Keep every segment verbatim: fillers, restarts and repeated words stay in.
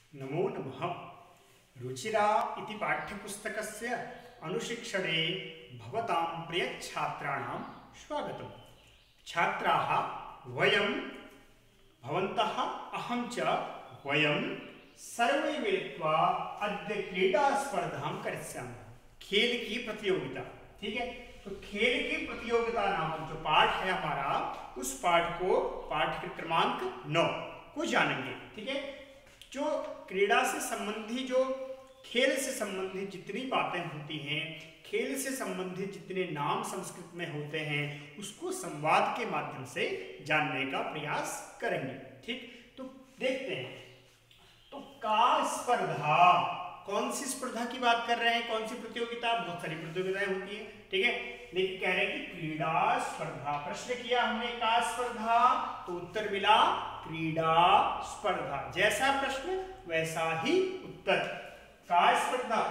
नमो नमः। रुचिरा इति पाठ्यपुस्तकस्य अनुशिक्षणे भवतां प्रियछात्राणां स्वागतम्। छात्राः वयं भवन्तः अहं च वयं सर्वे मिलित्वा अद्य क्रीडा स्पर्धां करिष्यामः। खेल की प्रतियोगिता, ठीक है। तो खेल की प्रतियोगिता नामक जो पाठ है हमारा, उस पाठ को पाठ क्रमांक नौ को जानेंगे, ठीक है। जो क्रीड़ा से संबंधी, जो खेल से संबंधित जितनी बातें होती हैं, खेल से संबंधित जितने नाम संस्कृत में होते हैं, उसको संवाद के माध्यम से जानने का प्रयास करेंगे, ठीक। तो देखते हैं, तो का स्पर्धा, कौन सी स्पर्धा की बात कर रहे हैं, कौन सी प्रतियोगिता? बहुत सारी प्रतियोगिताएं होती है, ठीक है। लेकिन कह रहे हैं कि क्रीड़ा स्पर्धा। प्रश्न किया हमने का स्पर्धा, तो उत्तर मिला क्रीड़ा स्पर्धा। जैसा प्रश्न वैसा ही उत्तर, का स्पर्धा,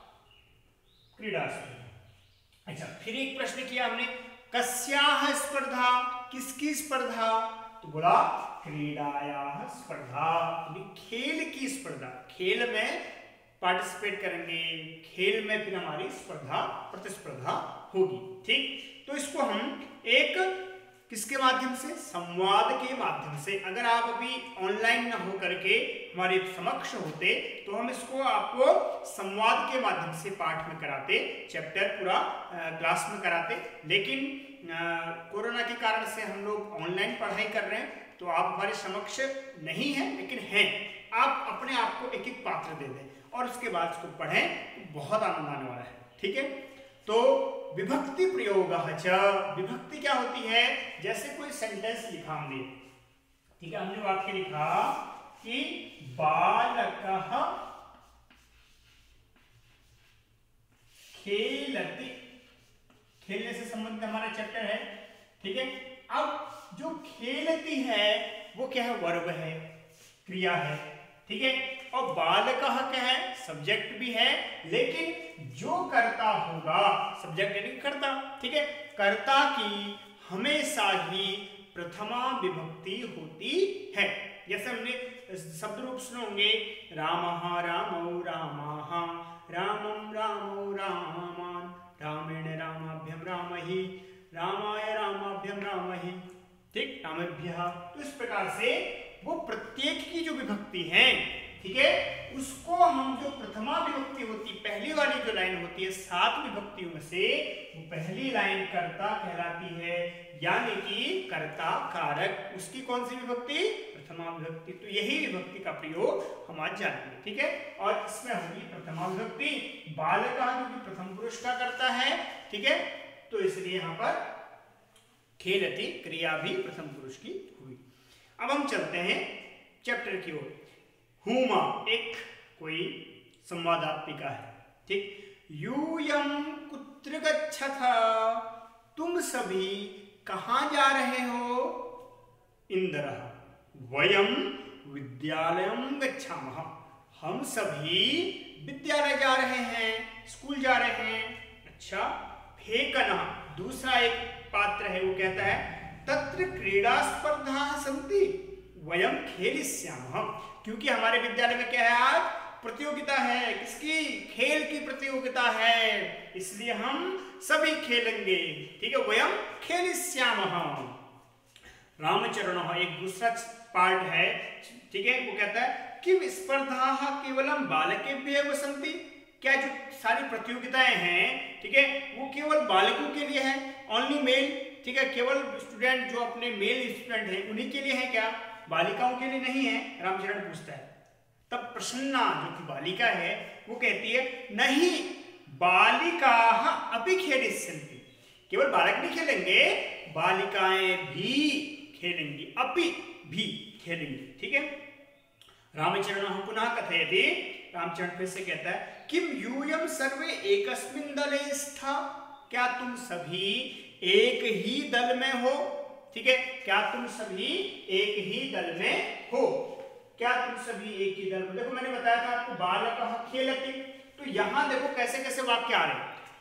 क्रीड़ा स्पर्धा। अच्छा, फिर एक प्रश्न किया हमने, कस्याः स्पर्धा, किसकी स्पर्धा? तो बोला क्रीडायाः स्पर्धा, खेल की स्पर्धा। खेल में पार्टिसिपेट करेंगे, खेल में फिर हमारी स्पर्धा प्रतिस्पर्धा होगी, ठीक। तो इसको हम एक किसके माध्यम से? संवाद के माध्यम से। अगर आप अभी ऑनलाइन ना हो करके हमारे समक्ष होते तो हम इसको आपको संवाद के माध्यम से पाठ में कराते, चैप्टर पूरा क्लास में कराते। लेकिन कोरोना के कारण से हम लोग ऑनलाइन पढ़ाई कर रहे हैं, तो आप हमारे समक्ष नहीं हैं, लेकिन हैं। आप अपने आप को एक एक पात्र दे दें और उसके बाद इसको पढ़ें, तो बहुत आनंद आने वाला है, ठीक है। तो विभक्ति प्रयोग च, विभक्ति क्या होती है? जैसे कोई सेंटेंस लिखा हमने, ठीक है, हमने वाक्य लिखा कि बालकः खेलति, खेलने से संबंधित हमारा चैप्टर है, ठीक है। अब जो खेलती है वो क्या है? वर्ब है, क्रिया है, ठीक है। और बालकः क्या है? सब्जेक्ट भी है, लेकिन जो करता होगा, सब्जेक्ट यानी कर्ता, ठीक है। कर्ता की हमेशा ही प्रथमा विभक्ति होती है। जैसे हमने शब्द रूप सुने होंगे, रामः रामौ रामाः, रामं रामौ रामान्, रामेण रामाभ्यं रामहि, रामाय रामाभ्यं रामहि, ठीक, रामेभ्यः। तो इस प्रकार से वो प्रत्येक की जो विभक्ति है, ठीक है, उसको हम जो प्रथमा विभक्ति होती, पहली वाली जो लाइन होती है सात विभक्तियों में से, वो पहली लाइन कर्ता कहलाती है, यानी कि कर्ता कारक। उसकी कौन सी विभक्ति? प्रथमा विभक्ति। तो यही विभक्ति का प्रयोग हम आज जानेंगे, ठीक है। और इसमें होगी प्रथमा विभक्ति। बालका जो कि प्रथम पुरुष का करता है, ठीक है, तो इसलिए यहां पर खेलति क्रिया भी प्रथम पुरुष की हुई। अब हम चलते हैं चैप्टर की ओर। हुमा एक कोई संवादात्मिका है, ठीक। यूयं कुत्र गच्छथ, तुम सभी कहां जा रहे हो? इंद्रः वयं विद्यालयं गच्छामः, हम सभी विद्यालय जा रहे हैं, स्कूल जा रहे हैं। अच्छा, फेकनः दूसरा एक पात्र है, वो कहता है तत्र क्रीड़ा स्पर्धा सन्ति वयं खेलिष्यामः, क्योंकि हमारे विद्यालय में क्या है? आज प्रतियोगिता है। किसकी? खेल की प्रतियोगिता है, इसलिए हम सभी खेलेंगे, ठीक है। वयं खेलिष्यामः। रामचरणः एक दूसरा पार्ट है, ठीक है, वो कहता है किम स्पर्धाः केवलं बालकेभ्यः एव सन्ति, क्या जो सारी प्रतियोगिताएं हैं, ठीक है, वो केवल बालकों के लिए है? ओनली मेल, ठीक है, केवल स्टूडेंट जो अपने मेल स्टूडेंट हैं उन्हीं के लिए है क्या? बालिकाओं के लिए नहीं है? रामचरण पूछता है। तब प्रसन्ना जो कि बालिका है, वो कहती है नहीं, बालिकाः अपि खेलिष्यन्ति, केवल बालक नहीं खेलेंगे, बालिकाएं भी खेलेंगी, अपि भी खेलेंगी, ठीक है। रामचरणः पुनः कथयति, रामचरण फिर से कहता है किम यूयं सर्वे एकस्मिन् दले स्तः, क्या तुम सभी एक ही दल में हो? ठीक है, क्या तुम सभी एक ही दल में हो? क्या तुम सभी एक ही दल में? देखो मैंने बताया था आपको बालकः खेलति, तो यहां देखो कैसे कैसे वाक्य आ रहे हैं।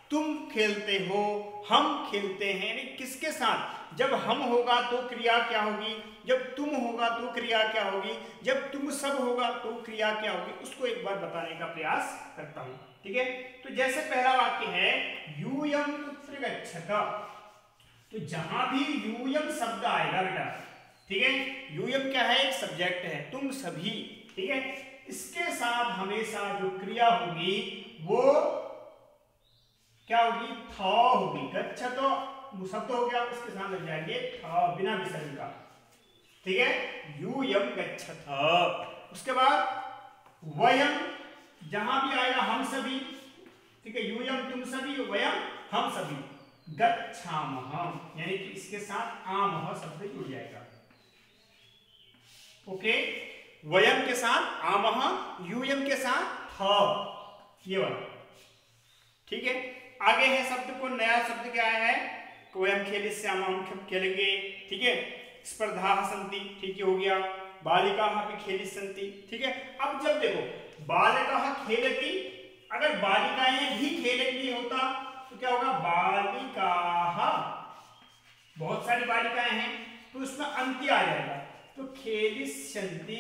तुम खेलते हो, हम खेलते हैं, यानी किसके साथ? जब हम होगा तो क्रिया क्या होगी, जब तुम होगा तो क्रिया क्या होगी, जब तुम सब होगा तो क्रिया क्या होगी, उसको एक बार बताने का प्रयास करता हूं। ठीक है, तो जैसे पहला वाक्य है यूयम कुत्र गच्छत, तो जहां भी यूयम शब्द आएगा बेटा, ठीक है, यूयम क्या है? एक सब्जेक्ट है, तुम सभी, ठीक है, इसके साथ हमेशा जो क्रिया होगी वो क्या होगी? था होगी। गच्छत तो शब्द हो गया, इसके साथ लग जाएंगे था बिना विसर्ग का, ठीक है, यूयम गच्छत। उसके बाद वयम, जहां भी आएगा हम सभी, ठीक है, यूयम तुम सभी, वयम हम सभी, गच्छामः, यानी कि इसके साथ आमः शब्द जुड़ जाएगा। ओके, वयम के साथ आमः, यूयम के साथ था, ये वाला, ठीक है। आगे है शब्द को नया शब्द क्या है? वयम खेलिष्यामः, हम खेलेंगे, ठीक है। स्पर्धा सन्ति, ठीक है, हो गया। बालिकाः अपि खेलिष्यन्ति, ठीक है। अब जब देखो बालिकाः खेलति, अगर बालिकाएं भी खेलेंगी होता तो क्या होगा? बालिकाः, बहुत सारी बालिकाएं हैं तो उसमें अंत्य आ जाएगा, तो खेलिष्यन्ति,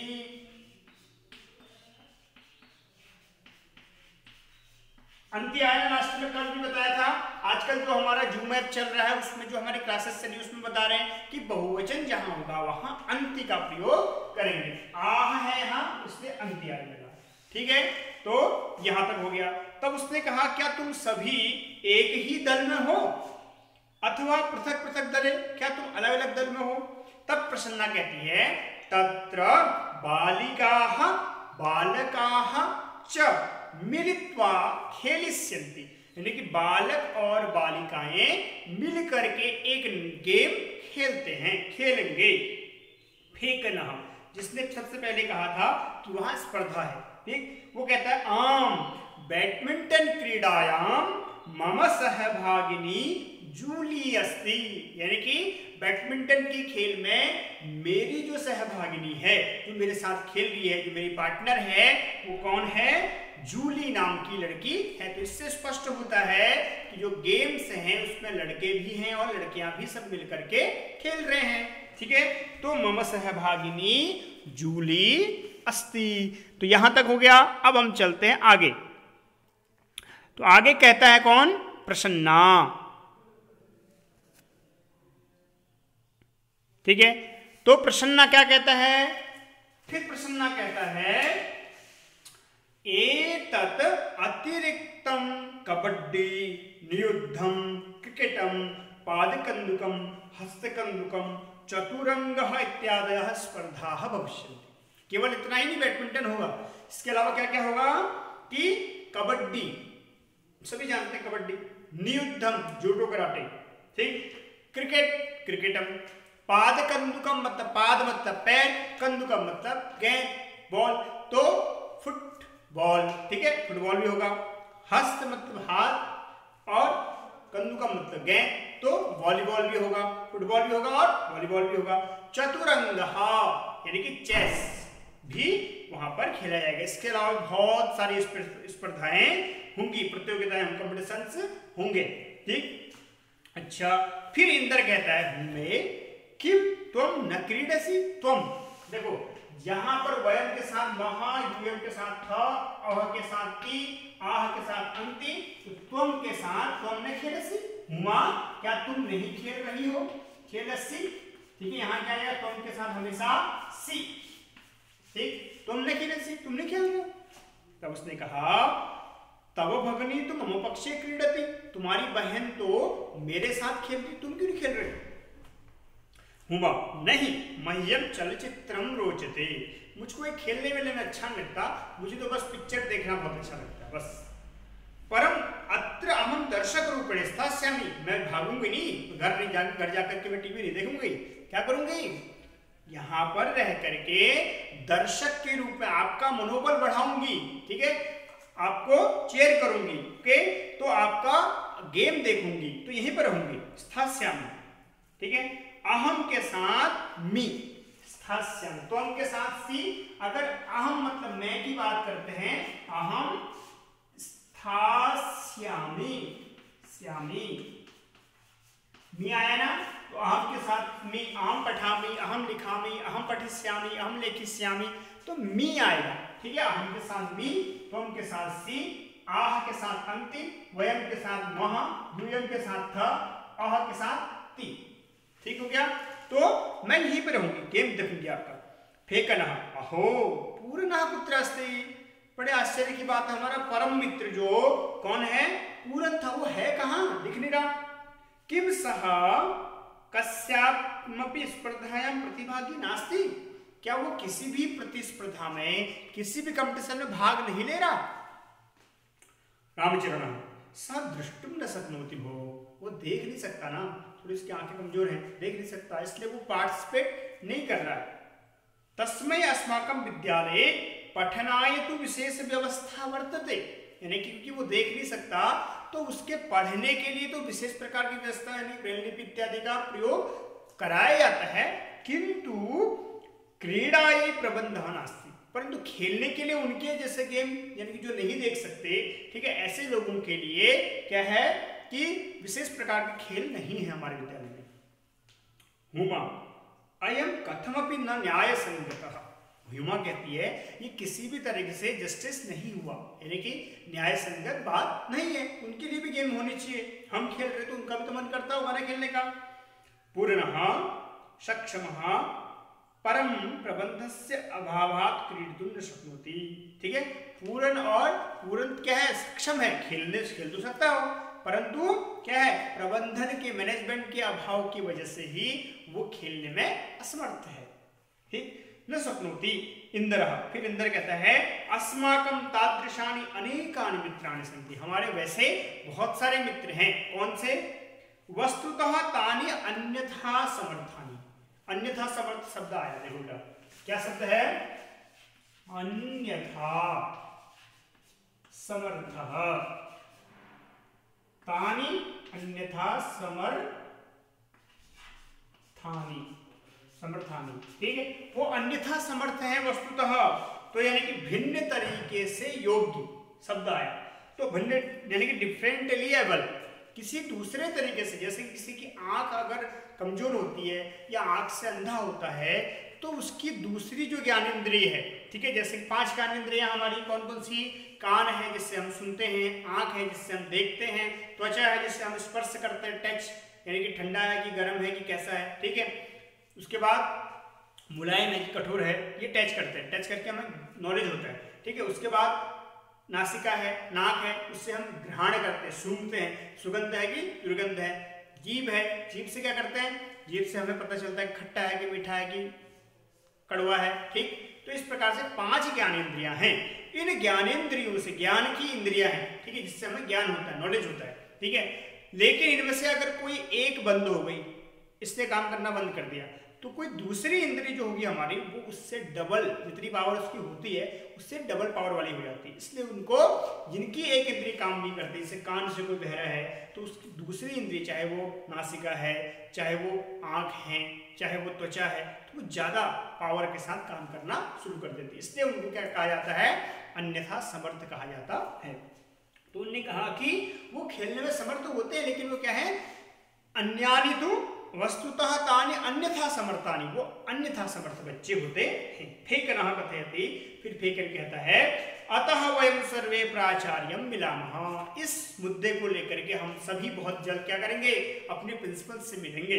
अंत्य आया लास्ट में। कल भी बताया था, आजकल जो हमारा जूम ऐप चल रहा है उसमें जो हमारी क्लासेस चली उसमें बता रहे हैं कि बहुवचन जहां होगा वहां अंत्य का प्रयोग करेंगे। आह है यहां, इसलिए अंत्य आ जाएगा, ठीक है। तो यहां तक हो गया। तब उसने कहा क्या तुम सभी एक ही दल में हो अथवा पृथक पृथक दल, क्या तुम अलग अलग दल में हो? तब प्रसन्ना कहती है तत्र बालिकाः बालकाः च मिलित्वा खेलिष्यन्ति, यानी कि बालक और बालिकाएं मिल करके एक गेम खेलते हैं, खेलेंगे। फेंकना, जिसने सबसे पहले कहा था कि वहां स्पर्धा है, ठीक, वो कहता है आम बैडमिंटन क्रीडायाम मम सहभागिनी जूली अस्ति, यानी कि बैडमिंटन की खेल में मेरी जो सहभागिनी है, जो मेरे साथ खेल रही है, जो मेरी पार्टनर है, वो कौन है? जूली नाम की लड़की है। तो इससे स्पष्ट होता है कि जो गेम्स हैं उसमें लड़के भी हैं और लड़कियां भी सब मिलकर के खेल रहे हैं, ठीक है। तो मम सहभागिनी जूली अस्ति, तो यहां तक हो गया। अब हम चलते हैं आगे। तो आगे कहता है कौन? प्रसन्ना, ठीक है। तो प्रसन्ना क्या कहता है? फिर प्रसन्ना कहता है एतत् अतिरिक्तम कबड्डी नियुद्धम क्रिकेटम पादकंदुकम हस्तकंदुकम चतुरंगः इत्यादयः स्पर्धाः भविष्यन्ति। केवल इतना ही नहीं बैडमिंटन होगा, इसके अलावा क्या क्या होगा कि कबड्डी, सभी जानते हैं कबड्डी, नियुद्धम जूडो कराटे, ठीक, क्रिकेट क्रिकेटम, पादकंदुकम मतलब पाद मतलब पैर, कंदुकम मतलब गेंद बॉल, तो फुटबॉल, ठीक है, फुटबॉल भी होगा। हस्त मतलब हाथ और कंदुकम मतलब गेंद, तो वॉलीबॉल भी होगा, फुटबॉल भी होगा और वॉलीबॉल भी होगा। चतुरंगहा यानी कि चेस भी वहां पर खेला जाएगा। इसके अलावा बहुत सारी स्पर्धाएं होंगी, प्रतियोगिताएं, कॉम्पिटिशंस होंगे, ठीक। अच्छा, फिर इंद्र कहता है मैं कि तुम न क्रीडसी, तुम देखो यहां पर वयम के साथ महा, यूयम के साथ था, अह के साथ ती, आह के साथ अंति, तो तुम के साथ तुम ने खेलसी, हुआ क्या तुम नहीं खेल रही हो, खेलसी, ठीक है। यहां क्या आएगा? तुम के साथ हमेशा सी, ठीक, तुमने खेलसी, तुम नहीं खेल रहे। तब उसने कहा तब भगनी तुम मम पक्षे क्रीडति, तुम्हारी बहन तो मेरे साथ खेलती, तुम क्यों नहीं खेल रहे? हुआ नहीं, मह्यम चलचित्रम रोचते, मुझको एक खेलने वेलने में अच्छा नहीं लगता, मुझे तो बस पिक्चर देखना बहुत अच्छा लगता है, बस। परम अत्र अहम दर्शक रूपेण स्थास्यामि, मैं भागूंगी नहीं, घर नहीं जा घर जाकर के मैं टीवी नहीं देखूंगी, क्या करूंगी? यहां पर रह करके दर्शक के रूप में आपका मनोबल बढ़ाऊंगी, ठीक है, आपको चेयर करूंगी, ओके, तो आपका गेम देखूंगी, तो यहीं पर रहूंगी, स्थास्यामि, ठीक है। अहम के साथ मी, स्थास्यामि, तो हम के साथ सी, अगर अहम मतलब मैं की बात करते हैं, अहम स्थास्यामि, श्यामी, मी आया ना, तो अहम के साथ मी, अहम पठामी, अहम लिखामी, अहम पठिष्यामी, अहम लेखिष्यामी, तो मी आएगा। ठीक है, अहम के साथ मी, त्वम के साथ सी, आह के साथ अंतिम, वयम के साथ मह, यूयम के साथ थ, अह के साथ ती। ठीक हो गया। तो मैं यहीं पे रहूंगी, गेम देखूंगी आपका। फेकनः, अहो पूर्णः कुत्र अस्ति। बड़े आश्चर्य की बात है, हमारा परम मित्र जो कौन है, पूरन था, वो है कहाँ, दिख नहीं रहा। किम सह कस्यापि स्पर्धायां प्रतिभागी नास्ति। क्या वो किसी भी प्रतिस्पर्धा में, किसी भी कंपटीशन में भाग नहीं ले रहा। रामचरण, स दृष्टुम न शक्नोति भो, वो देख नहीं सकता ना, थोड़ी उसकी आंखें कमजोर हैं, देख नहीं सकता, इसलिए वो पार्टिसिपेट नहीं कर रहा है। तस्मै अस्माकं विद्यालये पठनाय तु विशेष व्यवस्था वर्तते, यानी कि क्योंकि वो देख नहीं सकता तो उसके पढ़ने के लिए तो विशेष प्रकार की व्यवस्था यानी ब्रेल लिपि इत्यादि का प्रयोग कराया जाता है, किंतु क्रीड़ायै प्रबंधः नास्ति, परंतु खेलने के लिए उनके जैसे गेम यानी कि जो नहीं देख सकते, ठीक है, ऐसे लोगों के लिए क्या है कि विशेष प्रकार के खेल नहीं है हमारे विद्यालय में। हुमा अयम कथमपि न न्याय संगतः, हुमा कहती है ये किसी भी तरीके से जस्टिस नहीं हुआ, यानी कि न्याय संगत बात नहीं है, उनके लिए भी गेम होनी चाहिए, हम खेल रहे तो उनका भी तो मन करता होगा ना खेलने का। पूर्णः सक्षमः परम प्रबंधस्य अभावात् क्रीडितुं न शक्नोति। ठीक है, पूर्ण और पूर्ण क्या है, सक्षम है, खेलने खेल तो सकता हो, परंतु क्या है, प्रबंधन के मैनेजमेंट के अभाव की वजह से ही वो खेलने में असमर्थ है। ठीक, न शक्नोति इंद्रः, फिर इंद्र कहता है अस्माकं तादृशानि अनेकानि मित्राणि सन्ति, हमारे वैसे बहुत सारे मित्र हैं। कौन से, वस्तुतः तानि अन्यथा समर्थानि, अन्यथा समर्थ शब्द आया, देखो क्या शब्द है, अन्यथा समर्थः, तानि अन्यथा समर्थानि, समर्थानि। ठीक है, वो अन्यथा समर्थ है वस्तुतः, तो यानी कि भिन्न तरीके से योग्य शब्द आया, तो भिन्न यानी कि डिफरेंटली एबल, किसी दूसरे तरीके से, जैसे किसी की आंख अगर कमजोर होती है या आंख से अंधा होता है तो उसकी दूसरी जो ज्ञानेंद्रिय है, ठीक है, जैसे पांच ज्ञानेंद्रियां हमारी कौन कौन सी, कान है जिससे हम सुनते हैं, आंख है जिससे हम देखते हैं, त्वचा है जिससे हम स्पर्श करते हैं, टच यानी कि ठंडा है कि गर्म है कि कैसा है, ठीक है, उसके बाद मुलायम है कि कठोर है, ये टच करते हैं, टच करके हमें नॉलेज होता है, ठीक है। उसके बाद नासिका है, नाक है, उससे हम ग्रहण करते हैं, सूंघते हैं, सुगंध है कि दुर्गंध है, जीभ है, जीभ से क्या करते हैं, जीभ से हमें पता चलता है खट्टा है कि मीठा है कि कड़वा है, ठीक। तो इस प्रकार से पांच ज्ञानेंद्रियां हैं, इन ज्ञानेंद्रियों से, ज्ञान की इंद्रियां हैं, ठीक है, जिससे हमें ज्ञान होता है, नॉलेज होता है, ठीक है। लेकिन इनमें से अगर कोई एक बंद हो गई, इसने काम करना बंद कर दिया, तो कोई दूसरी इंद्री जो होगी हमारी, वो उससे डबल, जितनी पावर उसकी होती है उससे डबल पावर वाली हो जाती है। इसलिए उनको, जिनकी एक इंद्री काम नहीं करती, जैसे कान से कोई बहरा है तो उसकी दूसरी इंद्री, चाहे वो नासिका है, चाहे वो आंख है, चाहे वो त्वचा है, तो वो ज्यादा पावर के साथ काम करना शुरू कर देती है। इसलिए उनको क्या कहा जाता है, अन्यथा समर्थ कहा जाता है। तो उन्होंने कहा कि वो खेलने में समर्थ होते हैं, लेकिन वो क्या है, अन्यानि तु वस्तुतः तानि अन्यथा समर्थानि, वो अन्यथा समर्थ बच्चे होते हैं। फेकनः कथयति, फिर फेकन कहता है अतः वयं सर्वे प्राचार्यं मिलामः, इस मुद्दे को लेकर के हम सभी बहुत जल्द क्या करेंगे, अपने प्रिंसिपल से मिलेंगे।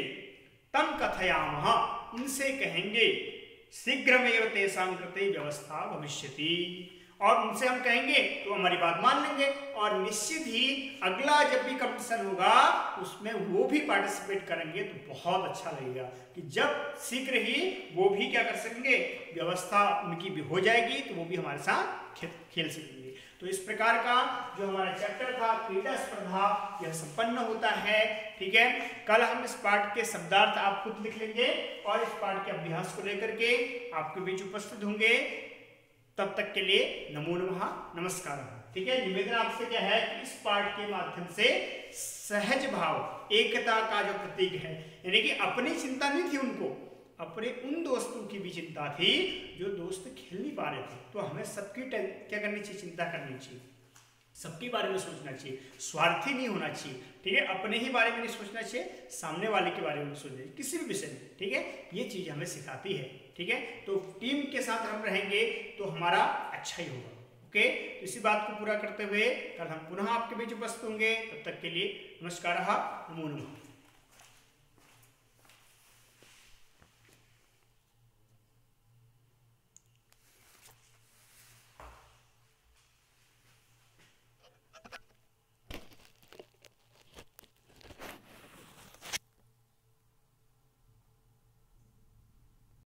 तं कथयामः, उनसे कहेंगे, शीघ्रमेव तेषां कृते व्यवस्था भविष्यति, और उनसे हम कहेंगे तो हमारी बात मान लेंगे, और निश्चित ही अगला जब भी कंपटीशन होगा उसमें वो भी पार्टिसिपेट करेंगे, तो बहुत अच्छा लगेगा कि जब शीघ्र ही वो भी क्या कर सकेंगे, व्यवस्था उनकी भी हो जाएगी, तो वो भी हमारे साथ खे, खेल सकेंगे। तो इस प्रकार का जो हमारा चैप्टर था क्रीड़ा स्पर्धा, यह संपन्न होता है, ठीक है। कल हम इस पाठ के शब्दार्थ आप खुद लिख लेंगे और इस पाठ के अभ्यास को लेकर के आपके बीच उपस्थित होंगे। तब तक के लिए नमो नमः, नमस्कार, ठीक है। निवेदन आपसे क्या है कि इस पाठ के माध्यम से सहज भाव, एकता का जो प्रतीक है, यानी कि अपनी चिंता नहीं थी उनको, अपने उन दोस्तों की भी चिंता थी जो दोस्त खेल नहीं पा रहे थे, तो हमें सबकी क्या करनी चाहिए, चिंता करनी चाहिए। सबके बारे में सोचना चाहिए, स्वार्थी नहीं होना चाहिए, ठीक है। अपने ही बारे में नहीं सोचना चाहिए, सामने वाले के बारे में सोचना चाहिए, किसी भी विषय में, ठीक है। ये चीज हमें सिखाती है, ठीक है। तो टीम के साथ हम रहेंगे तो हमारा अच्छा ही होगा। ओके, तो इसी बात को पूरा करते हुए कल हम पुनः आपके बीच उपस्थित होंगे। तब तक के लिए नमस्कार, नमो नमः।